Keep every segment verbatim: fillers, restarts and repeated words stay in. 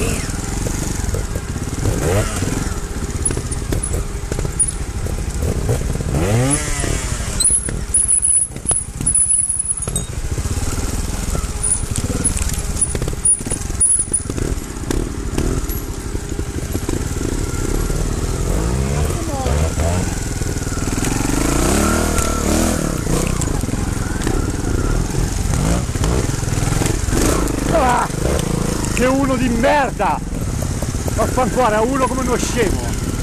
Che uno di merda! Vaffanculo, a uno come uno scemo!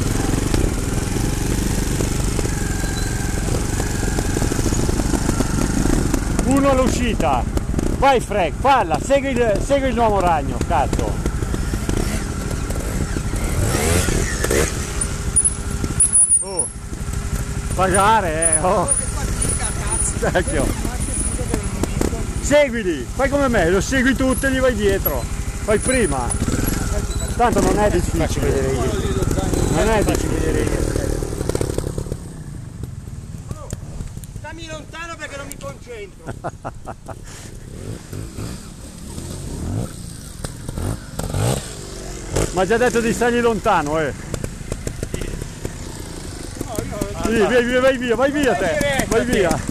Uno all'uscita! Vai Frank, falla, segui il, segui il nuovo ragno, cazzo! Oh! Pagare, eh! Oh! Vecchio! Seguili! Fai come me, lo segui tutto e gli vai dietro! Fai prima, tanto non è difficile vedere io, non è difficile vedere io. Stammi lontano perché non mi concentro. Ma già detto di stargli lontano, eh. Sì, vai via, vai via, vai via te, vai via.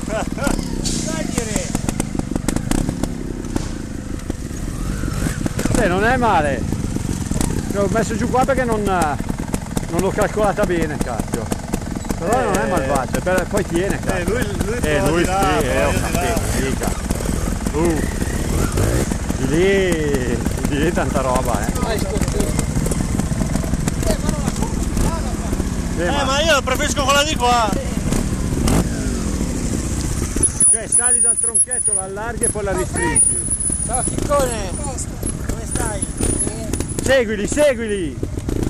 Eh, non è male, l'ho messo giù qua perché non, non l'ho calcolata bene, cazzo, però eh, non è malvagio, per, poi tiene, cazzo. Eh, lui, lui, eh, lui di là, sì, eh, ho capito, sì, uh, di lì, di lì tanta roba, eh. Eh, ma, ma io preferisco quella di qua. Cioè sali dal tronchetto, la allarghi e poi la ristringi. Ciao Chiccone, come stai? Seguili, seguili!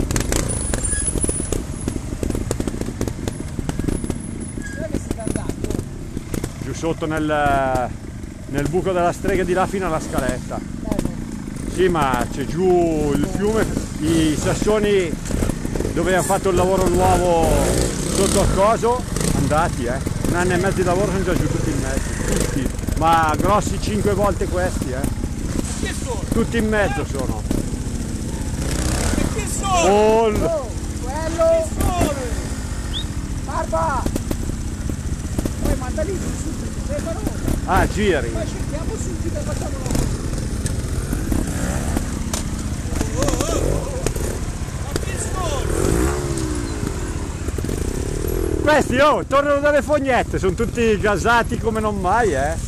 Dove siete andato? Giù sotto nel, nel buco della strega di là fino alla scaletta. Bene. Sì, ma c'è giù il fiume, i sassoni dove hanno fatto il lavoro nuovo sotto al coso, andati, eh. Un anno e mezzo di lavoro sono già giù tutti in mezzo, tutti. Ma grossi cinque volte questi, eh. Che sono? Tutti in mezzo sono. Che sono? Oh, Oh, quello! Che sono? Barba! Poi manda lì subito, fermano! ah, giri. Poi scendiamo subito e facciamo la oh, oh, oh, oh. Ma che sono? Questi, oh, tornano dalle fognette, sono tutti gasati come non mai, eh.